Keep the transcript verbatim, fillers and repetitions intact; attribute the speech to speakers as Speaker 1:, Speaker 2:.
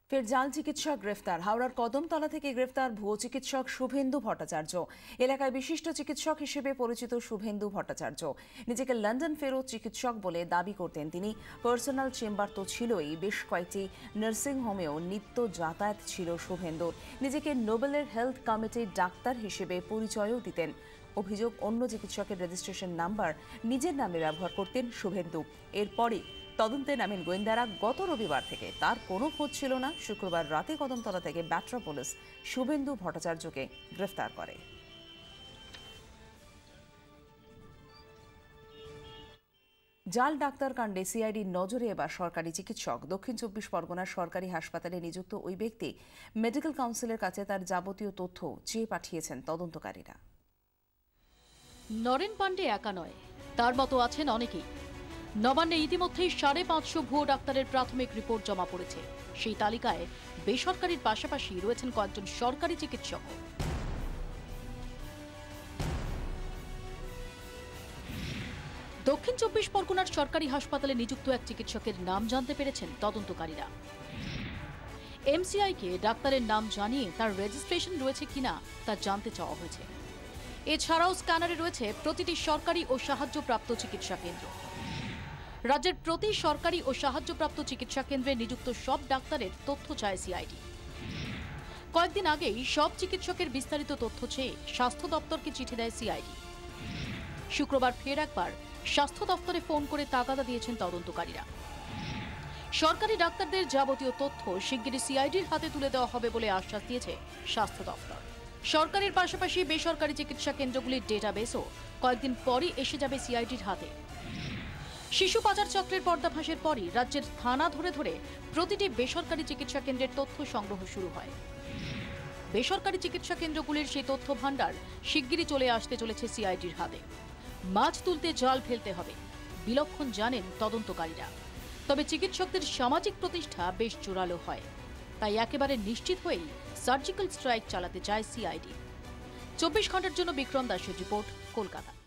Speaker 1: ফের জাল চিকিৎসক গ্রেফতার। হাওড়ার কদমতলা থেকে গ্রেফতার ভুয়ো চিকিৎসক শুভেন্দু ভট্টাচার্য। এলাকায় বিশিষ্ট চিকিৎসক হিসেবে পরিচিত শুভেন্দু ভট্টাচার্য নিজেকে লন্ডন ফেরত চিকিৎসক বলে দাবি করতেন তিনি। পার্সোনাল চেম্বার তো ছিলই, বেশ কয়েকটি নার্সিং হোমেও নিত্য যাতায়াত ছিল শুভেন্দুর। নিজেকে নোবেলের হেলথ কমিটির ডাক্তার হিসেবে পরিচয়ও দিতেন। অভিযোগ, অন্য চিকিৎসকের রেজিস্ট্রেশন নাম্বার নিজের নামে ব্যবহার করতেন শুভেন্দু। এরপরই তদন্তে নামেন গোয়েন্দারা। গত রবিবার থেকে তার কোনো খোঁজ ছিল না। শুক্রবার রাতে কদমতলা থেকে ব্যাটরা পুলিশ শুভেন্দু ভট্টাচার্যকে গ্রেফতার করে। জাল ডাক্তার কাণ্ডে সিআইডির নজরে এবার সরকারি চিকিৎসক। দক্ষিণ চব্বিশ পরগনার সরকারি হাসপাতালে নিযুক্ত ওই ব্যক্তি মেডিকেল কাউন্সিলের কাছে তার যাবতীয় তথ্য চেয়ে পাঠিয়েছেন তদন্তকারীরা।
Speaker 2: নরেন পাণ্ডে একা নয়, তার মতো আছেন অনেকেই। নবান্নে ইতিমধ্যেই সাড়ে পাঁচশো ভুয়ো ডাক্তারের প্রাথমিক রিপোর্ট জমা পড়েছে। সেই তালিকায় বেসরকারির পাশাপাশি রয়েছেন কয়েকজন সরকারি চিকিৎসক। দক্ষিণ চব্বিশ পরগনার সরকারি হাসপাতালে নিযুক্ত এক চিকিৎসকের নাম জানতে পেরেছেন তদন্তকারীরা। এমসিআইকে ডাক্তারের নাম জানিয়ে তার রেজিস্ট্রেশন রয়েছে কিনা তা জানতে চাওয়া হয়েছে। এছাড়াও স্ক্যানারে রয়েছে প্রতিটি সরকারি ও সাহায্যপ্রাপ্ত চিকিৎসা কেন্দ্র। রাজ্যের প্রতি সরকারি ও সাহায্যপ্রাপ্ত চিকিৎসা কেন্দ্রে নিযুক্ত সব ডাক্তারের তথ্য চায় সিআইডি। কয়েকদিন আগেই সব চিকিৎসকের বিস্তারিত তথ্য চেয়ে স্বাস্থ্য দপ্তরকে চিঠি দেয় সিআইডি। শুক্রবার ফের একবার স্বাস্থ্য দপ্তরে ফোন করে তাগাদা দিয়েছেন তদন্তকারীরা। সরকারি ডাক্তারদের যাবতীয় তথ্য শিগগিরই সিআইডির হাতে তুলে দেওয়া হবে বলে আশ্বাস দিয়েছে স্বাস্থ্য দপ্তর। সরকারের পাশাপাশি বেসরকারি চিকিৎসা কেন্দ্রগুলির ডেটাবেসও কয়েকদিন পরই এসে যাবে সিআইডির হাতে। শিশু পাচার চক্রের পর্দাফাঁসের পরই রাজ্যের থানা ধরে ধরে প্রতিটি বেসরকারি চিকিৎসা কেন্দ্রের তথ্য সংগ্রহ শুরু হয়। বেসরকারি চিকিৎসা কেন্দ্রগুলির সেই তথ্য ভাণ্ডার শিগগিরই চলে আসতে চলেছে সিআইডির হাতে। মাছ তুলতে জাল ফেলতে হবে, বিলক্ষণ জানেন তদন্তকারীরা। তবে চিকিৎসকদের সামাজিক প্রতিষ্ঠা বেশ জোরালো হয়, তাই একেবারে নিশ্চিত হয়েই সার্জিক্যাল স্ট্রাইক চালাতে চায় সিআইডি। চব্বিশ ঘন্টার জন্য বিক্রম দাসের রিপোর্ট, কলকাতা।